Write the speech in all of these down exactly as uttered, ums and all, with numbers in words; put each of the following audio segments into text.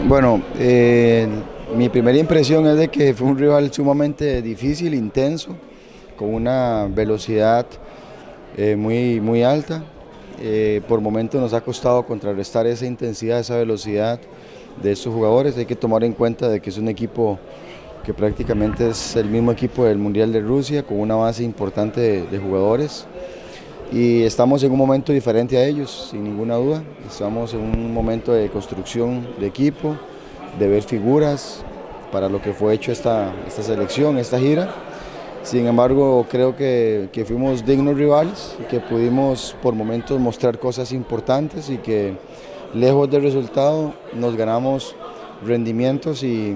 Bueno, eh, mi primera impresión es de que fue un rival sumamente difícil, intenso, con una velocidad eh, muy, muy alta. Eh, por momentos nos ha costado contrarrestar esa intensidad, esa velocidad de estos jugadores. Hay que tomar en cuenta de que es un equipo que prácticamente es el mismo equipo del Mundial de Rusia, con una base importante de, de jugadores. Y estamos en un momento diferente a ellos, sin ninguna duda. Estamos en un momento de construcción de equipo, de ver figuras para lo que fue hecho esta, esta selección, esta gira. Sin embargo, creo que, que fuimos dignos rivales y que pudimos por momentos mostrar cosas importantes y que lejos del resultado nos ganamos rendimientos y,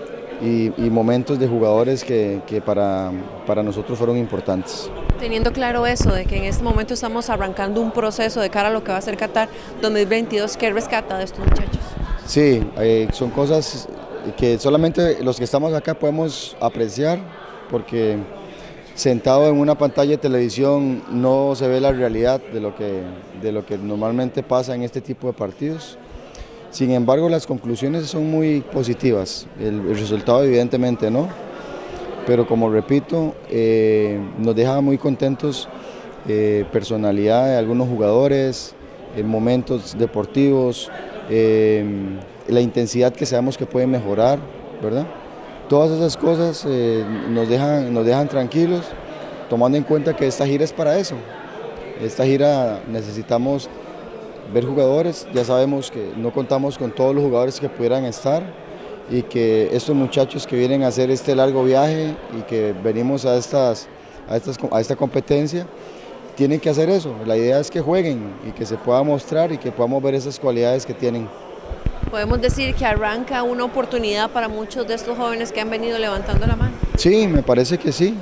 y, y momentos de jugadores que, que para, para nosotros fueron importantes. Teniendo claro eso, de que en este momento estamos arrancando un proceso de cara a lo que va a ser Qatar dos mil veintidós, ¿qué rescata de estos muchachos? Sí, eh, son cosas que solamente los que estamos acá podemos apreciar, porque sentado en una pantalla de televisión no se ve la realidad de lo que, de lo que normalmente pasa en este tipo de partidos. Sin embargo, las conclusiones son muy positivas, el, el resultado evidentemente no, pero como repito, eh, nos deja muy contentos eh, personalidad de algunos jugadores, eh, momentos deportivos, eh, la intensidad que sabemos que puede mejorar, ¿verdad? Todas esas cosas eh, nos, dejan, nos dejan tranquilos, tomando en cuenta que esta gira es para eso. Esta gira necesitamos ver jugadores, ya sabemos que no contamos con todos los jugadores que pudieran estar, y que estos muchachos que vienen a hacer este largo viaje y que venimos a, estas, a, estas, a esta competencia, tienen que hacer eso. La idea es que jueguen y que se pueda mostrar y que podamos ver esas cualidades que tienen. ¿Podemos decir que arranca una oportunidad para muchos de estos jóvenes que han venido levantando la mano? Sí, me parece que sí.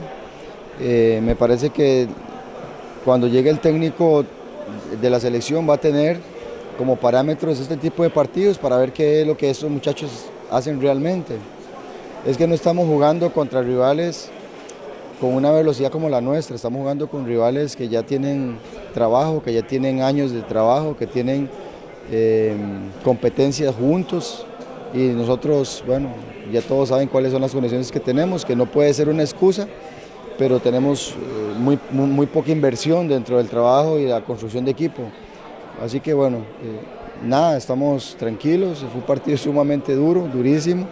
Eh, me parece que cuando llegue el técnico de la selección va a tener como parámetros este tipo de partidos para ver qué es lo que estos muchachos hacen realmente. Es que no estamos jugando contra rivales con una velocidad como la nuestra, estamos jugando con rivales que ya tienen trabajo, que ya tienen años de trabajo, que tienen eh, competencias juntos, y nosotros, bueno, ya todos saben cuáles son las condiciones que tenemos, que no puede ser una excusa, pero tenemos eh, muy, muy, muy poca inversión dentro del trabajo y la construcción de equipo. Así que bueno, eh, nada, estamos tranquilos, fue un partido sumamente duro, durísimo,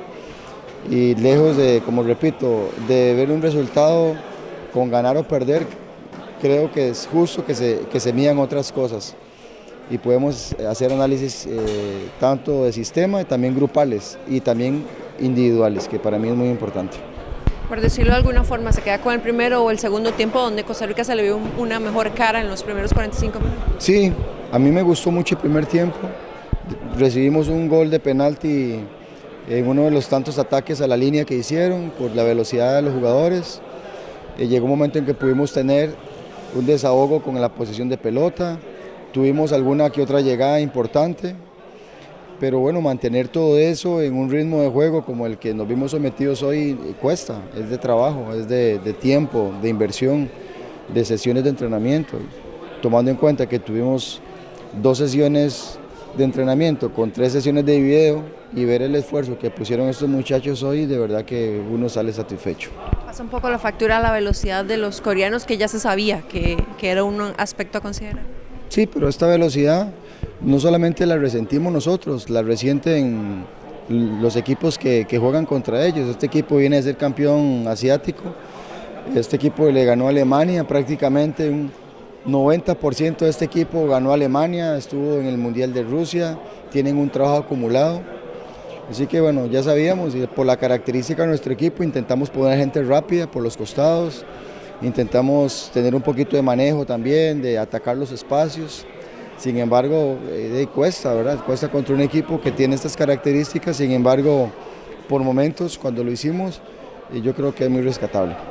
y lejos de, como repito, de ver un resultado con ganar o perder, creo que es justo que se, que se midan otras cosas y podemos hacer análisis eh, tanto de sistema, también grupales y también individuales, que para mí es muy importante. Por decirlo de alguna forma, ¿se queda con el primero o el segundo tiempo donde Costa Rica se le vio una mejor cara en los primeros cuarenta y cinco minutos? Sí, a mí me gustó mucho el primer tiempo. Recibimos un gol de penalti en uno de los tantos ataques a la línea que hicieron por la velocidad de los jugadores. Eh, llegó un momento en que pudimos tener un desahogo con la posesión de pelota, tuvimos alguna que otra llegada importante, pero bueno, mantener todo eso en un ritmo de juego como el que nos vimos sometidos hoy cuesta, es de trabajo, es de, de tiempo, de inversión, de sesiones de entrenamiento, tomando en cuenta que tuvimos dos sesiones de entrenamiento con tres sesiones de video y ver el esfuerzo que pusieron estos muchachos hoy, de verdad que uno sale satisfecho. Pasa un poco la factura a la velocidad de los coreanos, que ya se sabía que, que era un aspecto a considerar. Sí, pero esta velocidad no solamente la resentimos nosotros, la resienten los equipos que, que juegan contra ellos. Este equipo viene a ser campeón asiático, este equipo le ganó a Alemania prácticamente, un noventa por ciento de este equipo ganó a Alemania, estuvo en el Mundial de Rusia, tienen un trabajo acumulado. Así que bueno, ya sabíamos, y por la característica de nuestro equipo intentamos poner gente rápida por los costados, intentamos tener un poquito de manejo también, de atacar los espacios. Sin embargo, eh, cuesta, ¿verdad? Cuesta contra un equipo que tiene estas características. Sin embargo, por momentos, cuando lo hicimos, yo creo que es muy rescatable.